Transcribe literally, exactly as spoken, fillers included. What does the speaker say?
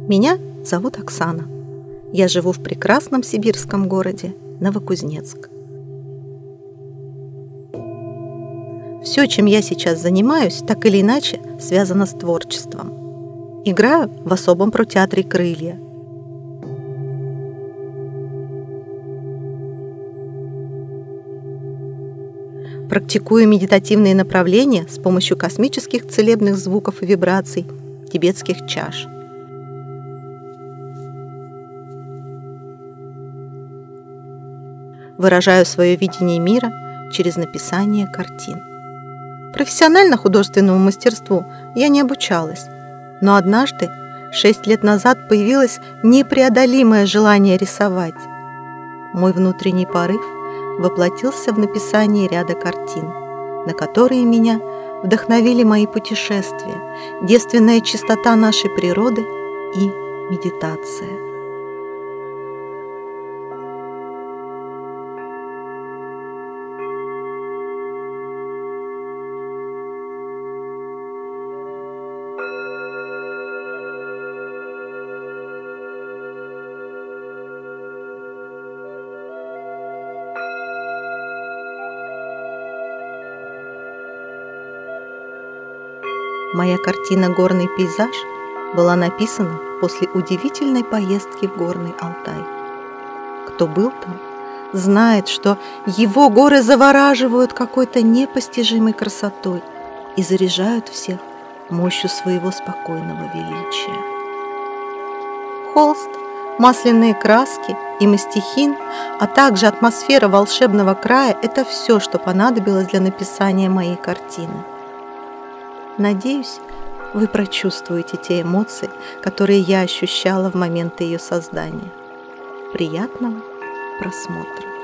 Меня зовут Оксана. Я живу в прекрасном сибирском городе Новокузнецк. Все, чем я сейчас занимаюсь, так или иначе связано с творчеством. Играю в особом протеатре «Крылья». Практикую медитативные направления с помощью космических целебных звуков и вибраций тибетских чаш. Выражаю свое видение мира через написание картин. Профессионально художественному мастерству я не обучалась, но однажды, шесть лет назад, появилось непреодолимое желание рисовать. Мой внутренний порыв воплотился в написании ряда картин, на которые меня вдохновили мои путешествия, девственная чистота нашей природы и медитация. Моя картина «Горный пейзаж» была написана после удивительной поездки в Горный Алтай. Кто был там, знает, что его горы завораживают какой-то непостижимой красотой и заряжают всех мощью своего спокойного величия. Холст, масляные краски и мастихин, а также атмосфера волшебного края – это все, что понадобилось для написания моей картины. Надеюсь, вы прочувствуете те эмоции, которые я ощущала в момент ее создания. Приятного просмотра!